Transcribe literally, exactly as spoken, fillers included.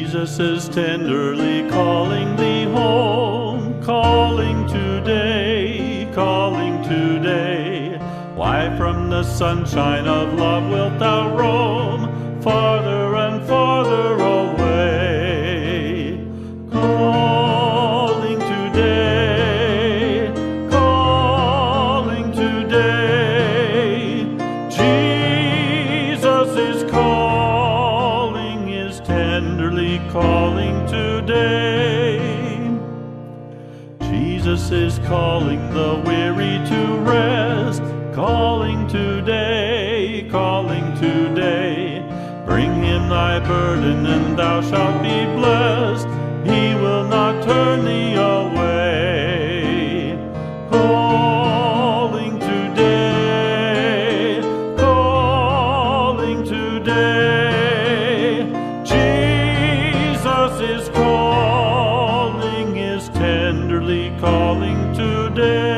Jesus is tenderly calling thee home, calling today, calling today. Why from the sunshine of love wilt thou roam, farther and farther away? Calling today, calling today. Jesus is calling, is tenderly calling today. Jesus is calling the weary to rest, calling today, calling today. Bring him thy burden and thou shalt be blessed. He will not turn thee away. Calling today, calling today. Jesus is calling, is tenderly calling today.